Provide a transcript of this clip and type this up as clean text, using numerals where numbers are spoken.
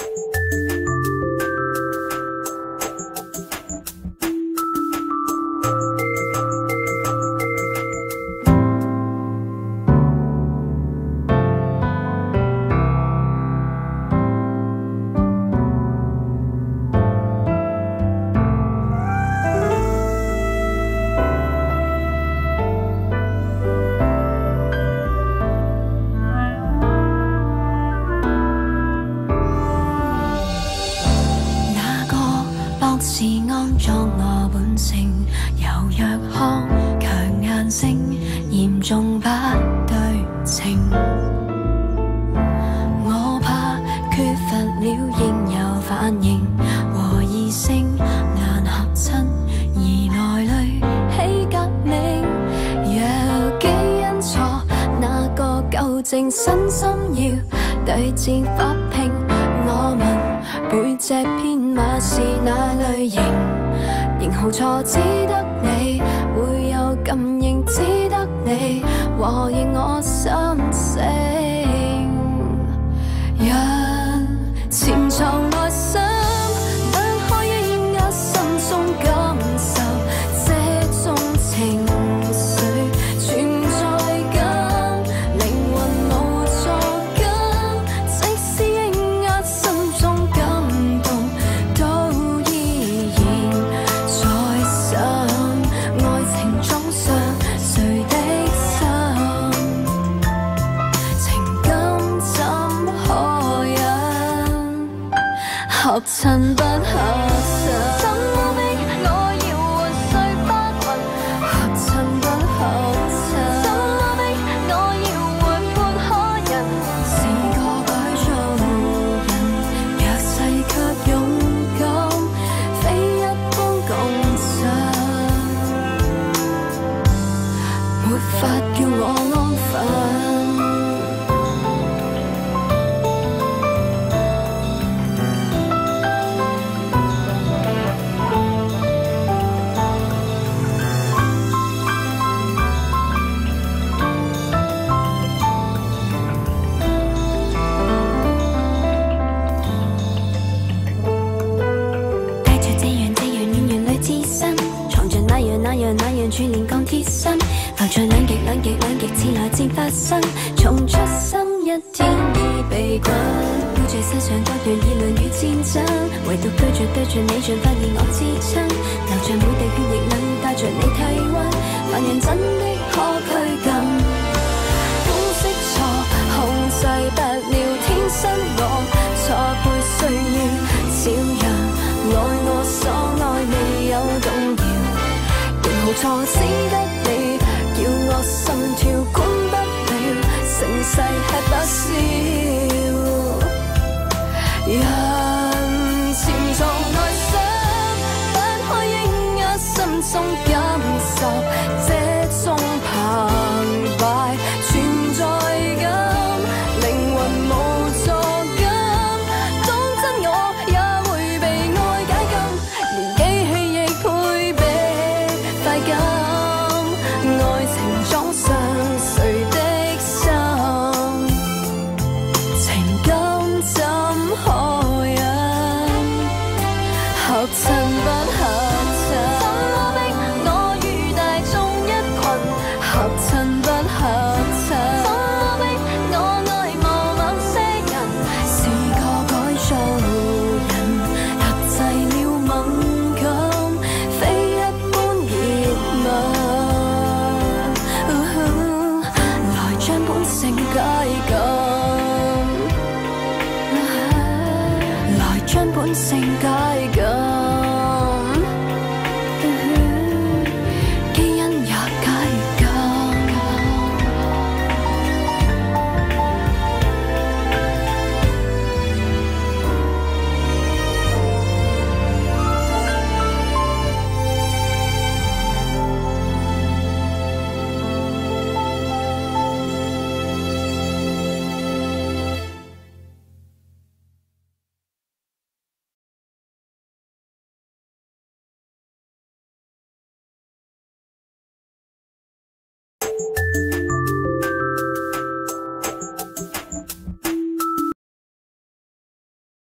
是安裝我本性，柔弱腔強硬性，嚴重不對稱。我怕缺乏了應有反應和異性難合襯，而內裏起革命。若基因錯，那個糾正身心要對治發拼。我問背脊編碼是哪類型？型號錯只得你會有感應，只得你和應我心聲。人潛藏內心，不可抑壓心中感受，這種情緒存在感，靈魂無助感，即使抑壓心中感動，都依然在想愛情中傷誰的心，情感怎可忍合襯不合襯？怎麼逼我要換碎花裙？合襯不合襯？怎麼逼我要活潑可人？是個改造人，弱勢卻勇敢，非一般共振，沒法叫我安分。帶着這樣遠遠裏置身，藏着那樣串連鋼鐵身，浮在兩極似來戰發生，從出生一天已被困，背著世上各樣議論與戰爭，唯獨對著你像發現我至親，流着每滴血液能帶着你體溫，凡人真的可拘禁，公式錯控制不了天生我，錯配需要照樣愛我所愛未有動搖，型號錯只得你叫我心跳管不了，盛世吃不消。人潛藏內心，不可抑壓心中感受，這種澎湃存在感，靈魂無助感，當真我也會被愛解禁，連機器亦配備快感，愛情中傷誰的心，情感怎可忍合襯不合襯？怎麼逼我與大眾一群合襯不合襯？怎麼逼我愛慕某些人？是個改造人，壓制了敏感，非一般熱吻，來將本性解禁，來將本性解禁。